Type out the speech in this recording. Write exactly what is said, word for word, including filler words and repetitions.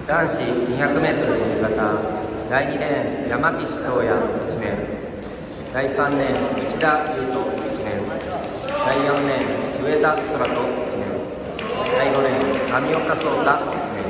男子 にひゃくメートル 自由形だいにレーン山岸東也いちねん、だいさんレーン内田優斗いちねん、だいよんレーン上田空人いちねん、だいごレーン上岡壮太いちねん。